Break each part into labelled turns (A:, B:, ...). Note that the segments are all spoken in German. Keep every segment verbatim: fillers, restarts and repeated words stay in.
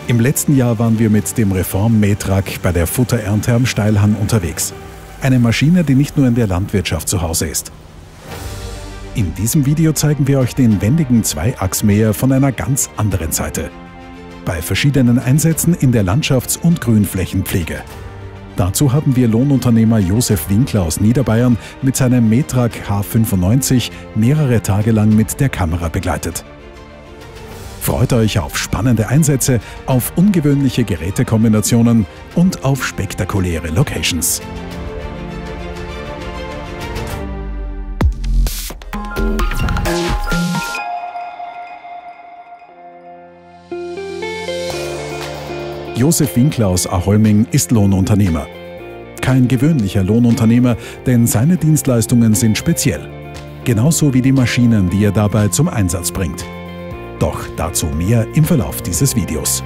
A: Im letzten Jahr waren wir mit dem Reform Metrak bei der Futterernte am Steilhang unterwegs. Eine Maschine, die nicht nur in der Landwirtschaft zu Hause ist. In diesem Video zeigen wir euch den wendigen Zweiachsmäher von einer ganz anderen Seite. Bei verschiedenen Einsätzen in der Landschafts- und Grünflächenpflege. Dazu haben wir Lohnunternehmer Josef Winkler aus Niederbayern mit seinem Metrak H fünfundneunzig mehrere Tage lang mit der Kamera begleitet. Freut euch auf spannende Einsätze, auf ungewöhnliche Gerätekombinationen und auf spektakuläre Locations. Josef Winkler aus Aholming ist Lohnunternehmer. Kein gewöhnlicher Lohnunternehmer, denn seine Dienstleistungen sind speziell. Genauso wie die Maschinen, die er dabei zum Einsatz bringt. Doch dazu mehr im Verlauf dieses Videos.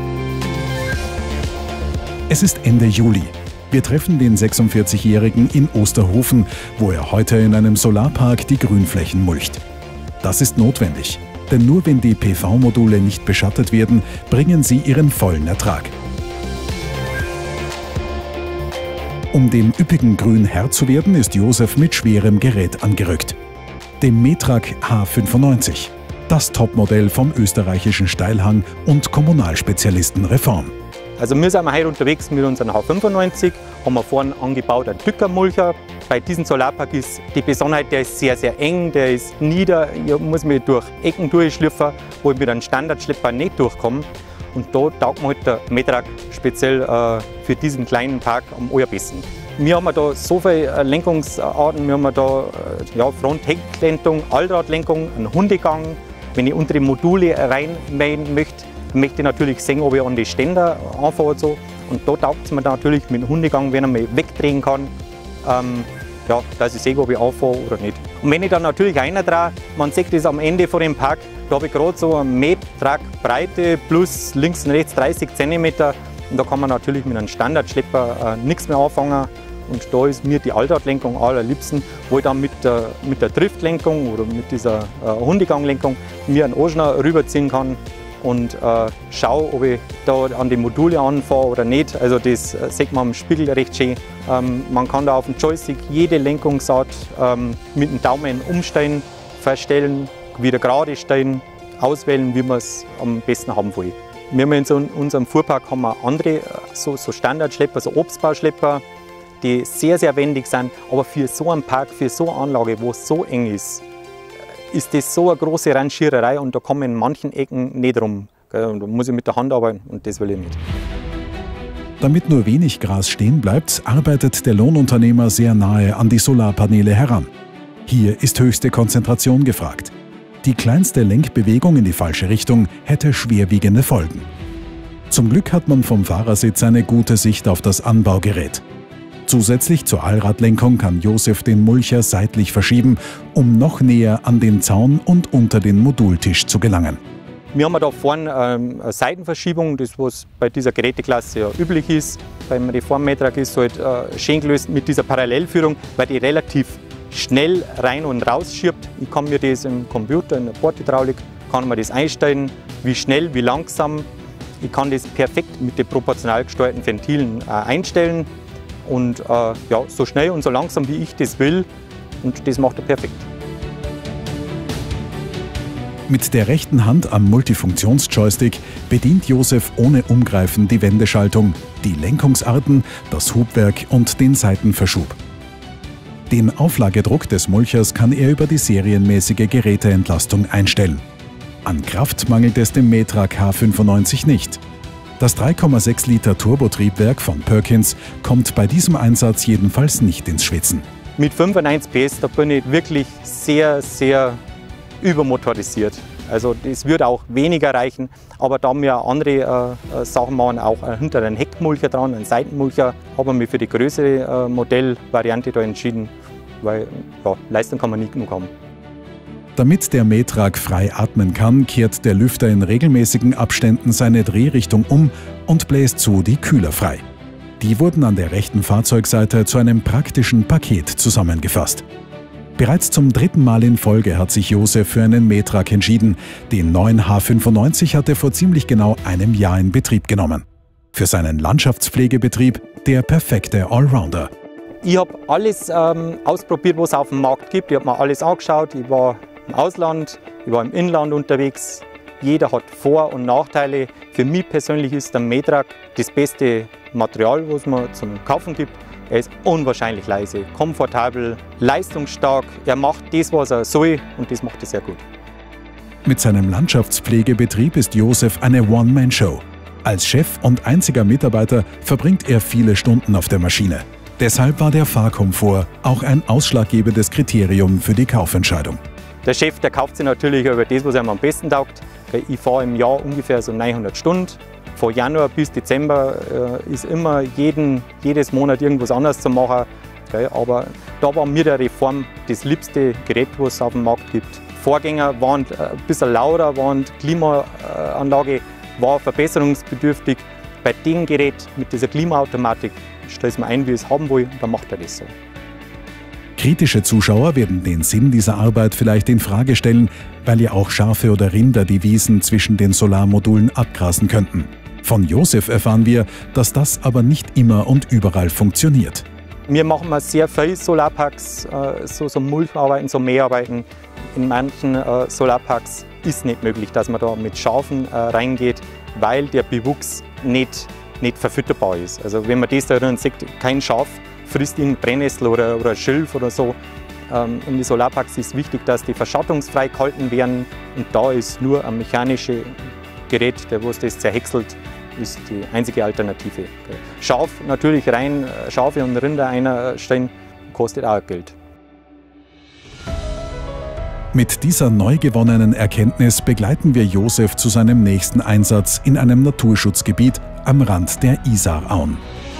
A: Es ist Ende Juli. Wir treffen den sechsundvierzigjährigen in Osterhofen, wo er heute in einem Solarpark die Grünflächen mulcht. Das ist notwendig, denn nur wenn die P V-Module nicht beschattet werden, bringen sie ihren vollen Ertrag. Um dem üppigen Grün Herr zu werden, ist Josef mit schwerem Gerät angerückt. Dem Metrak H fünfundneunzig. Das Topmodell vom österreichischen Steilhang- und Kommunalspezialisten Reform.
B: Also wir sind heute unterwegs mit unserem H fünfundneunzig, haben wir vorne angebaut einen Dückermulcher. Bei diesem Solarpark ist die Besonderheit, der ist sehr, sehr eng, der ist nieder, ich muss mich durch Ecken durchschliffen, wo ich mit einem Standardschlepper nicht durchkomme. Und da taugt mir halt der Metrak speziell äh, für diesen kleinen Park am allerbesten. Wir haben da so viele Lenkungsarten, wir haben da äh, ja, Front-Hecklenkung, Allradlenkung, einen Hundegang. Wenn ich unter die Module reinmähen möchte, möchte ich natürlich sehen, ob ich an die Ständer anfahre. Und, so. Und da taugt es mir natürlich mit dem Hundegang, wenn er mich wegdrehen kann, ähm, ja, dass ich sehe, ob ich anfahre oder nicht. Und wenn ich dann natürlich reindrehe, man sieht das am Ende von dem Park, da habe ich gerade so eine Metrak Breite plus links und rechts dreißig Zentimeter. Und da kann man natürlich mit einem Standardschlepper äh, nichts mehr anfangen. Und da ist mir die Allradlenkung allerliebsten, wo ich dann mit der, mit der Driftlenkung oder mit dieser äh, Hundeganglenkung mir einen Oschner rüberziehen kann und äh, schaue, ob ich da an die Module anfahre oder nicht. Also das äh, sieht man am Spiegel recht schön. Ähm, man kann da auf dem Joystick jede Lenkungsart ähm, mit dem Daumen umstellen, verstellen, wieder gerade stellen, auswählen, wie man es am besten haben will. Wir haben in so unserem Fuhrpark haben wir andere so, so Standardschlepper, so Obstbauschlepper, die sehr, sehr wendig sind, aber für so einen Park, für so eine Anlage, wo es so eng ist, ist das so eine große Rangiererei und da kommen in manchen Ecken nicht rum. Da muss ich mit der Hand arbeiten und das will ich nicht.
A: Damit nur wenig Gras stehen bleibt, arbeitet der Lohnunternehmer sehr nahe an die Solarpaneele heran. Hier ist höchste Konzentration gefragt. Die kleinste Lenkbewegung in die falsche Richtung hätte schwerwiegende Folgen. Zum Glück hat man vom Fahrersitz eine gute Sicht auf das Anbaugerät. Zusätzlich zur Allradlenkung kann Josef den Mulcher seitlich verschieben, um noch näher an den Zaun und unter den Modultisch zu gelangen.
B: Wir haben da vorne ähm, eine Seitenverschiebung, das was bei dieser Geräteklasse ja üblich ist. Beim Reform Metrak ist es halt äh, schön gelöst mit dieser Parallelführung, weil die relativ schnell rein und raus schiebt. Ich kann mir das im Computer, in der Bordhydraulik, kann man das einstellen, wie schnell, wie langsam. Ich kann das perfekt mit den proportional gesteuerten Ventilen äh, einstellen. Und äh, ja, so schnell und so langsam, wie ich das will. Und das macht er perfekt.
A: Mit der rechten Hand am Multifunktions-Joystick bedient Josef ohne Umgreifen die Wendeschaltung, die Lenkungsarten, das Hubwerk und den Seitenverschub. Den Auflagedruck des Mulchers kann er über die serienmäßige Geräteentlastung einstellen. An Kraft mangelt es dem Metrak H fünfundneunzig nicht. Das drei Komma sechs Liter Turbotriebwerk von Perkins kommt bei diesem Einsatz jedenfalls nicht ins Schwitzen.
B: Mit fünfundneunzig P S da bin ich wirklich sehr, sehr übermotorisiert. Also das würde auch weniger reichen, aber da wir andere äh, Sachen machen, auch äh, hinter einen Heckmulcher dran, einen Seitenmulcher, haben wir mich für die größere äh, Modellvariante da entschieden, weil ja, Leistung kann man nie genug haben.
A: Damit der Metrak frei atmen kann, kehrt der Lüfter in regelmäßigen Abständen seine Drehrichtung um und bläst so die Kühler frei. Die wurden an der rechten Fahrzeugseite zu einem praktischen Paket zusammengefasst. Bereits zum dritten Mal in Folge hat sich Josef für einen Mähtruck entschieden. Den neuen H fünfundneunzig hat er vor ziemlich genau einem Jahr in Betrieb genommen. Für seinen Landschaftspflegebetrieb der perfekte Allrounder.
B: Ich habe alles ähm, ausprobiert, was es auf dem Markt gibt. Ich habe mir alles angeschaut. Ich war im Ausland, ich war im Inland unterwegs. Jeder hat Vor- und Nachteile. Für mich persönlich ist der Mähtruck das beste Material, was man zum Kaufen gibt. Er ist unwahrscheinlich leise, komfortabel, leistungsstark. Er macht das, was er soll, und das macht er sehr gut.
A: Mit seinem Landschaftspflegebetrieb ist Josef eine One-Man-Show. Als Chef und einziger Mitarbeiter verbringt er viele Stunden auf der Maschine. Deshalb war der Fahrkomfort auch ein ausschlaggebendes Kriterium für die Kaufentscheidung.
B: Der Chef, der kauft sich natürlich über das, was ihm am besten taugt. Ich fahre im Jahr ungefähr so neunhundert Stunden. Von Januar bis Dezember äh, ist immer jeden, jedes Monat irgendwas anderes zu machen. Okay, aber da war mir der Reform das liebste Gerät, was es auf dem Markt gibt. Vorgänger waren ein bisschen lauter, waren die Klimaanlage war verbesserungsbedürftig. Bei dem Gerät mit dieser Klimaautomatik stellt man ein, wie ich es haben will, und dann macht er das so.
A: Kritische Zuschauer werden den Sinn dieser Arbeit vielleicht in Frage stellen, weil ja auch Schafe oder Rinder die Wiesen zwischen den Solarmodulen abgrasen könnten. Von Josef erfahren wir, dass das aber nicht immer und überall funktioniert.
B: Wir machen sehr viele Solarparks, so, so Mulcharbeiten, so Mäharbeiten. In manchen äh, Solarparks ist nicht möglich, dass man da mit Schafen äh, reingeht, weil der Bewuchs nicht, nicht verfütterbar ist. Also wenn man das da drin sieht, kein Schaf frisst irgendein Brennnessel oder, oder Schilf oder so. Ähm, in den Solarparks ist wichtig, dass die verschattungsfrei gehalten werden, und da ist nur ein mechanisches Gerät, der was das zerhäckselt, ist die einzige Alternative. Schaf natürlich rein, Schafe und Rinder einstellen, kostet auch Geld.
A: Mit dieser neu gewonnenen Erkenntnis begleiten wir Josef zu seinem nächsten Einsatz in einem Naturschutzgebiet am Rand der Isarauen.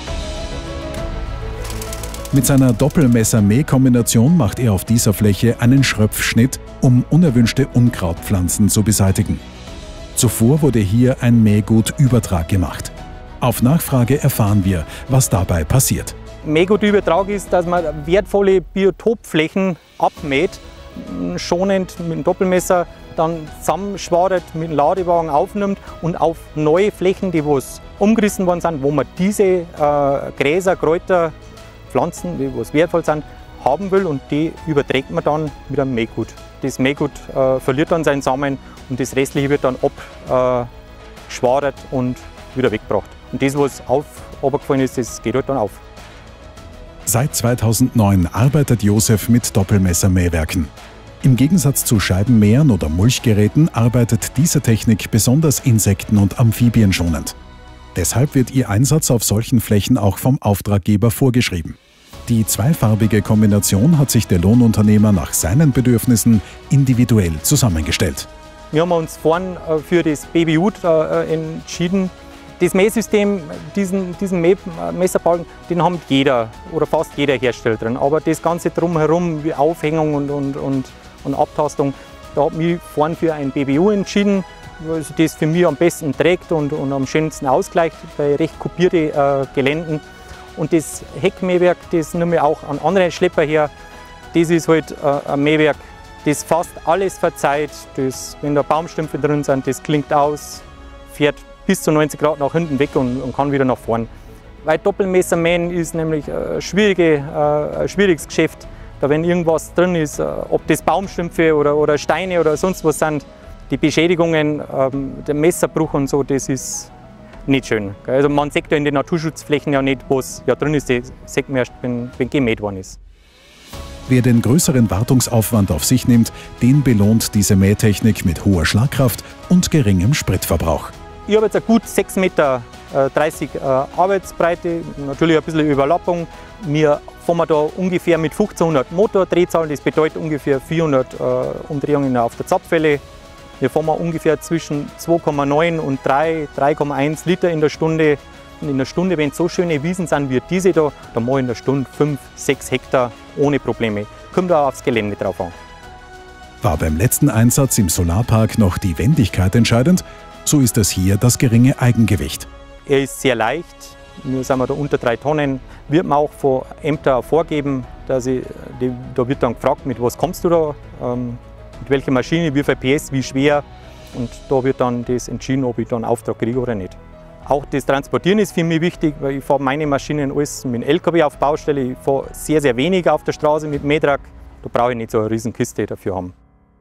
A: Mit seiner Doppelmesser-Mäh-Kombination macht er auf dieser Fläche einen Schröpfschnitt, um unerwünschte Unkrautpflanzen zu beseitigen. Zuvor wurde hier ein Mähgutübertrag gemacht. Auf Nachfrage erfahren wir, was dabei passiert.
B: Mähgutübertrag ist, dass man wertvolle Biotopflächen abmäht, schonend mit dem Doppelmesser, dann zusammenschwadert, mit dem Ladewagen aufnimmt und auf neue Flächen, die was umgerissen worden sind, wo man diese äh, Gräser, Kräuter, Pflanzen, die was wertvoll sind, haben will, und die überträgt man dann mit einem Mähgut. Das Mähgut äh, verliert dann seinen Samen und das Restliche wird dann abgeschwadert äh, und wieder weggebracht. Und das, was auf, runtergefallen ist, das geht halt dann auf.
A: Seit zweitausendneun arbeitet Josef mit Doppelmessermähwerken. Im Gegensatz zu Scheibenmähern oder Mulchgeräten arbeitet diese Technik besonders insekten- und amphibienschonend. Deshalb wird ihr Einsatz auf solchen Flächen auch vom Auftraggeber vorgeschrieben. Die zweifarbige Kombination hat sich der Lohnunternehmer nach seinen Bedürfnissen individuell zusammengestellt.
B: Wir haben uns vorhin für das Baby Wood entschieden. Das Mähsystem, diesen, diesen Messerbalken, den haben jeder oder fast jeder Hersteller drin. Aber das Ganze drumherum, wie Aufhängung und, und, und, und Abtastung, da habe ich mich vorhin für ein B B U entschieden, also das für mich am besten trägt und, und am schönsten ausgleicht bei recht kopierten äh, Geländen. Und das Heckmähwerk, das nehme ich auch an andere Schlepper her. Das ist halt äh, ein Mähwerk, das fast alles verzeiht. Das, wenn da Baumstümpfe drin sind, das klingt aus, fährt bis zu neunzig Grad nach hinten weg und, und kann wieder nach vorn. Weil Doppelmessermähen ist nämlich ein, schwierige, äh, ein schwieriges Geschäft. Da wenn irgendwas drin ist, äh, ob das Baumstümpfe oder, oder Steine oder sonst was sind, die Beschädigungen, ähm, der Messerbruch und so, das ist nicht schön. Also man sieht ja in den Naturschutzflächen ja nicht, was ja drin ist, das sieht man erst, wenn, wenn gemäht worden ist.
A: Wer den größeren Wartungsaufwand auf sich nimmt, den belohnt diese Mähtechnik mit hoher Schlagkraft und geringem Spritverbrauch.
B: Ich habe jetzt eine gut sechs Meter dreißig äh, Arbeitsbreite, natürlich ein bisschen Überlappung. Wir fahren da ungefähr mit fünfzehnhundert Motordrehzahlen, das bedeutet ungefähr vierhundert äh, Umdrehungen auf der Zapfwelle. Wir fahren ungefähr zwischen zwei Komma neun und drei, drei Komma eins Liter in der Stunde. Und in der Stunde, wenn es so schöne Wiesen sind wie diese da, dann mache ich in der Stunde fünf, sechs Hektar ohne Probleme. Kommt auch aufs Gelände drauf an.
A: War beim letzten Einsatz im Solarpark noch die Wendigkeit entscheidend, so ist es hier das geringe Eigengewicht.
B: Er ist sehr leicht, wir sind da unter drei Tonnen, wird man auch von Ämtern vorgeben. dass ich, die, da wird dann gefragt, mit was kommst du da, ähm, mit welcher Maschine, wie viel P S, wie schwer. Und da wird dann das entschieden, ob ich dann einen Auftrag kriege oder nicht. Auch das Transportieren ist für mich wichtig, weil ich fahre meine Maschinen alles mit dem L K W auf Baustelle. Ich fahre sehr, sehr wenig auf der Straße mit Mähdreck. Da brauche ich nicht so eine riesen Kiste dafür haben.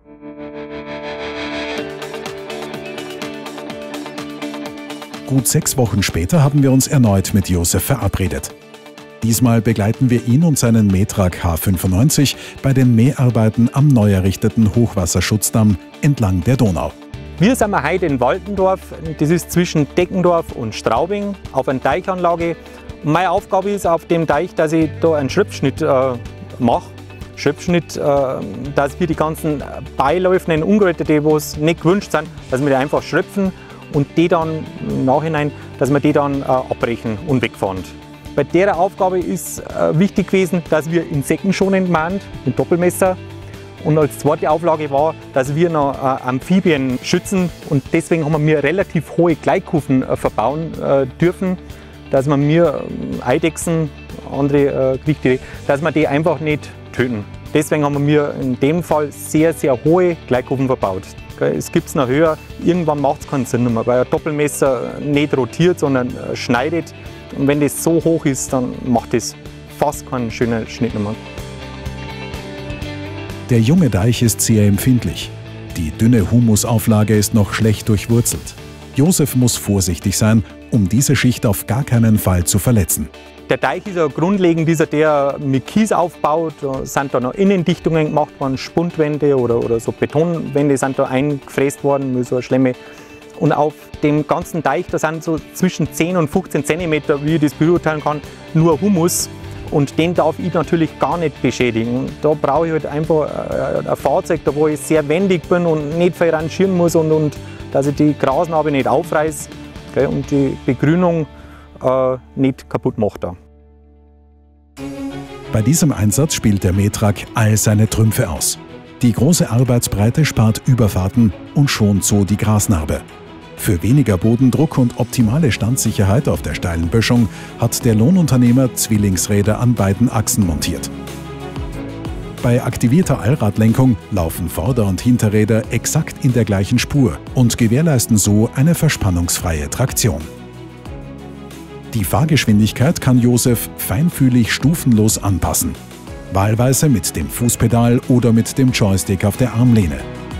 A: Gut sechs Wochen später haben wir uns erneut mit Josef verabredet. Diesmal begleiten wir ihn und seinen Mähdreck H fünfundneunzig bei den Mäharbeiten am neu errichteten Hochwasserschutzdamm entlang der Donau.
B: Wir sind heute in Waltendorf, das ist zwischen Deckendorf und Straubing, auf einer Deichanlage. Meine Aufgabe ist auf dem Deich, dass ich da einen Schrittschnitt äh, mache. Schrittschnitt, äh, dass wir die ganzen beiläufenden Unkraut, die was nicht gewünscht sind, dass wir die einfach schröpfen und die dann im Nachhinein, dass wir die dann äh, abbrechen und wegfahren. Bei der Aufgabe ist äh, wichtig gewesen, dass wir insektenschonend mahnen mit Doppelmesser. Und als zweite Auflage war, dass wir noch äh, Amphibien schützen und deswegen haben wir relativ hohe Gleitkufen äh, verbauen äh, dürfen, dass wir mir äh, Eidechsen, andere äh, Gewichte, dass wir die einfach nicht töten. Deswegen haben wir in dem Fall sehr, sehr hohe Gleitkufen verbaut. Es gibt es noch höher, irgendwann macht es keinen Sinn mehr, weil ein Doppelmesser nicht rotiert, sondern äh, schneidet. Und wenn das so hoch ist, dann macht es fast keinen schönen Schnitt mehr.
A: Der junge Deich ist sehr empfindlich. Die dünne Humusauflage ist noch schlecht durchwurzelt. Josef muss vorsichtig sein, um diese Schicht auf gar keinen Fall zu verletzen.
B: Der Deich ist ja grundlegend, dieser, der mit Kies aufbaut. Da sind da noch Innendichtungen gemacht worden, Spundwände oder, oder so Betonwände sind da eingefräst worden mit so einer Schlemme. Und auf dem ganzen Deich, da sind so zwischen zehn und fünfzehn Zentimeter, wie ich das beurteilen kann, nur Humus. Und den darf ich natürlich gar nicht beschädigen. Und da brauche ich halt einfach ein Fahrzeug, da wo ich sehr wendig bin und nicht viel rangieren muss und, und dass ich die Grasnarbe nicht aufreiße, okay, und die Begrünung äh, nicht kaputt macht. Da.
A: Bei diesem Einsatz spielt der Mähdreck all seine Trümpfe aus. Die große Arbeitsbreite spart Überfahrten und schont so die Grasnarbe. Für weniger Bodendruck und optimale Standsicherheit auf der steilen Böschung hat der Lohnunternehmer Zwillingsräder an beiden Achsen montiert. Bei aktivierter Allradlenkung laufen Vorder- und Hinterräder exakt in der gleichen Spur und gewährleisten so eine verspannungsfreie Traktion. Die Fahrgeschwindigkeit kann Josef feinfühlig stufenlos anpassen, wahlweise mit dem Fußpedal oder mit dem Joystick auf der Armlehne.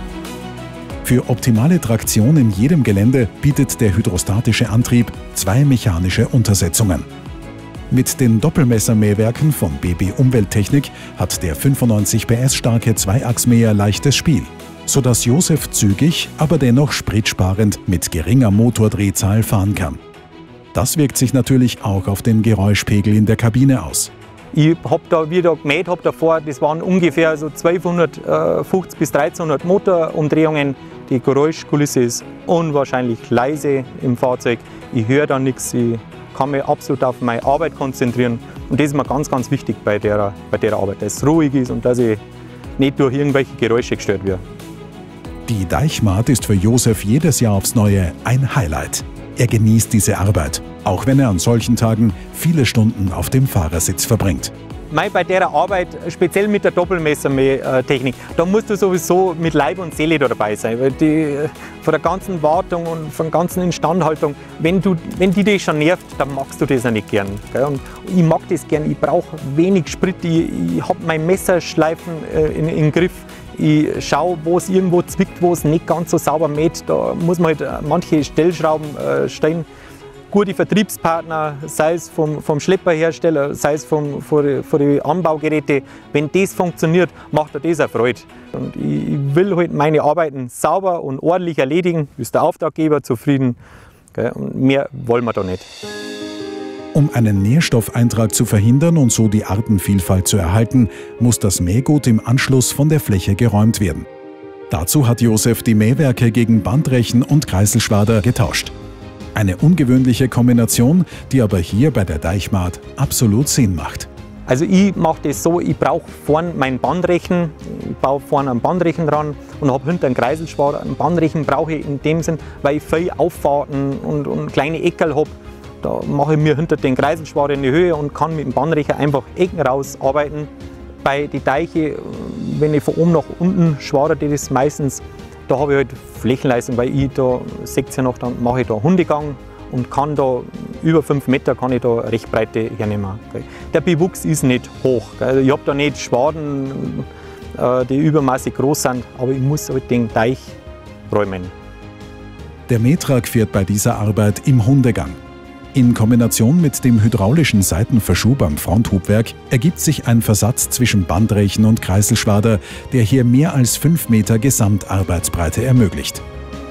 A: Für optimale Traktion in jedem Gelände bietet der hydrostatische Antrieb zwei mechanische Untersetzungen. Mit den Doppelmessermähwerken von B B Umwelttechnik hat der fünfundneunzig P S starke Zweiachsmäher leichtes Spiel, sodass Josef zügig, aber dennoch spritsparend mit geringer Motordrehzahl fahren kann. Das wirkt sich natürlich auch auf den Geräuschpegel in der Kabine aus.
B: Ich habe da, wie ich da gemäht habe davor, das waren ungefähr so zwölfhundertfünfzig bis dreizehnhundert Motorumdrehungen. Die Geräuschkulisse ist unwahrscheinlich leise im Fahrzeug. Ich höre da nichts, ich kann mich absolut auf meine Arbeit konzentrieren. Und das ist mir ganz, ganz wichtig bei der, bei der Arbeit, dass es ruhig ist und dass ich nicht durch irgendwelche Geräusche gestört werde.
A: Die Deichmahd ist für Josef jedes Jahr aufs Neue ein Highlight. Er genießt diese Arbeit, auch wenn er an solchen Tagen viele Stunden auf dem Fahrersitz verbringt.
B: Bei der Arbeit, speziell mit der Doppelmessertechnik, da musst du sowieso mit Leib und Seele da dabei sein. Weil die, von der ganzen Wartung und von der ganzen Instandhaltung, wenn, du, wenn die dich schon nervt, dann magst du das ja nicht gern. Und ich mag das gern, ich brauche wenig Sprit, ich, ich habe mein Messerschleifen in, in den Griff. Ich schaue, wo es irgendwo zwickt, wo es nicht ganz so sauber mäht. Da muss man halt manche Stellschrauben äh, stellen. Gute Vertriebspartner, sei es vom, vom Schlepperhersteller, sei es vom, von den Anbaugeräten, wenn das funktioniert, macht er das auch Freude. Und ich will halt meine Arbeiten sauber und ordentlich erledigen, ist der Auftraggeber zufrieden. Und mehr wollen wir da nicht.
A: Um einen Nährstoffeintrag zu verhindern und so die Artenvielfalt zu erhalten, muss das Mähgut im Anschluss von der Fläche geräumt werden. Dazu hat Josef die Mähwerke gegen Bandrechen und Kreiselschwader getauscht. Eine ungewöhnliche Kombination, die aber hier bei der Deichmahd absolut Sinn macht.
B: Also ich mache das so, ich brauche vorne meinen Bandrechen, ich baue vorne einen Bandrechen dran und habe hinter einen Kreiselschwader. Einen Bandrechen brauche ich in dem Sinn, weil ich viel Auffahrten und, und kleine Eckerl habe. Da mache ich mir hinter den Kreiselschwader in die Höhe und kann mit dem Bandrecher einfach Ecken rausarbeiten. Bei den Teichen, wenn ich von oben nach unten schwade, das ist meistens, da habe ich halt Flächenleistung, weil ich da, seht ihr noch, dann mache ich da Hundegang und kann da über fünf Meter kann ich da recht breite hernehmen. Der Bewuchs ist nicht hoch. Ich habe da nicht Schwaden, die übermäßig groß sind, aber ich muss halt den Teich räumen.
A: Der Metrak fährt bei dieser Arbeit im Hundegang. In Kombination mit dem hydraulischen Seitenverschub am Fronthubwerk ergibt sich ein Versatz zwischen Bandrechen und Kreiselschwader, der hier mehr als fünf Meter Gesamtarbeitsbreite ermöglicht.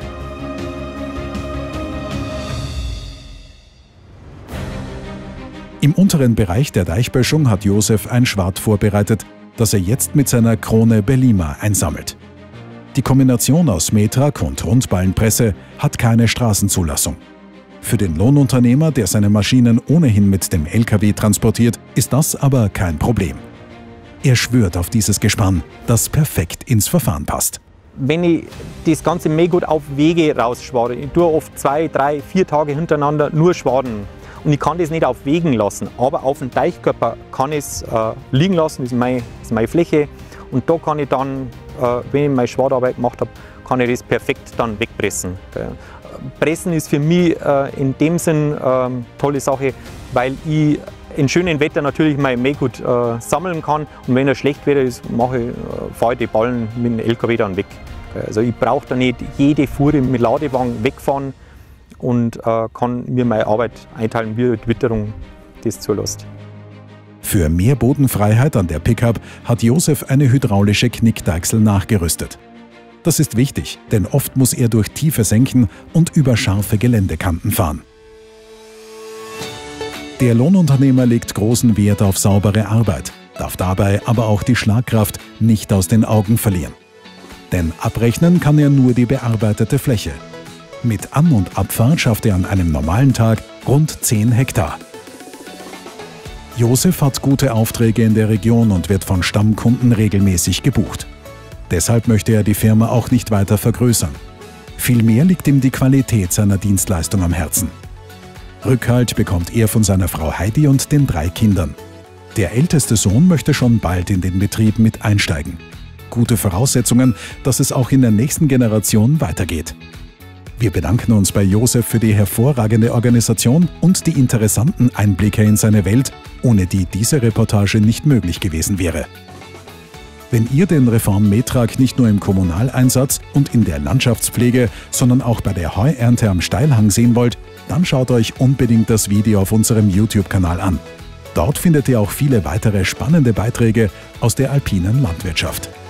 A: Im unteren Bereich der Deichböschung hat Josef ein Schwad vorbereitet, das er jetzt mit seiner Krone Belima einsammelt. Die Kombination aus Metrak und Rundballenpresse hat keine Straßenzulassung. Für den Lohnunternehmer, der seine Maschinen ohnehin mit dem L K W transportiert, ist das aber kein Problem. Er schwört auf dieses Gespann, das perfekt ins Verfahren passt.
B: Wenn ich das ganze Mähgut auf Wege rausschwade, ich tue oft zwei, drei, vier Tage hintereinander nur schwaden. Und ich kann das nicht auf Wegen lassen, aber auf dem Teichkörper kann ich es äh, liegen lassen, das ist, meine, das ist meine Fläche. Und da kann ich dann, äh, wenn ich meine Schwadarbeit gemacht habe, kann ich das perfekt dann wegpressen. Pressen ist für mich äh, in dem Sinn eine äh, tolle Sache, weil ich in schönem Wetter natürlich mein Mähgut äh, sammeln kann und wenn es schlecht Wetter ist, mache ich, äh, fahre ich die Ballen mit dem L K W dann weg. Also ich brauche da nicht jede Fuhre mit Ladewagen wegfahren und äh, kann mir meine Arbeit einteilen, wie die Witterung das zulässt.
A: Für mehr Bodenfreiheit an der Pickup hat Josef eine hydraulische Knickdeichsel nachgerüstet. Das ist wichtig, denn oft muss er durch tiefe Senken und über scharfe Geländekanten fahren. Der Lohnunternehmer legt großen Wert auf saubere Arbeit, darf dabei aber auch die Schlagkraft nicht aus den Augen verlieren. Denn abrechnen kann er nur die bearbeitete Fläche. Mit An- und Abfahrt schafft er an einem normalen Tag rund zehn Hektar. Josef hat gute Aufträge in der Region und wird von Stammkunden regelmäßig gebucht. Deshalb möchte er die Firma auch nicht weiter vergrößern. Vielmehr liegt ihm die Qualität seiner Dienstleistung am Herzen. Rückhalt bekommt er von seiner Frau Heidi und den drei Kindern. Der älteste Sohn möchte schon bald in den Betrieb mit einsteigen. Gute Voraussetzungen, dass es auch in der nächsten Generation weitergeht. Wir bedanken uns bei Josef für die hervorragende Organisation und die interessanten Einblicke in seine Welt, ohne die diese Reportage nicht möglich gewesen wäre. Wenn ihr den Reform Metrak nicht nur im Kommunaleinsatz und in der Landschaftspflege, sondern auch bei der Heuernte am Steilhang sehen wollt, dann schaut euch unbedingt das Video auf unserem YouTube-Kanal an. Dort findet ihr auch viele weitere spannende Beiträge aus der alpinen Landwirtschaft.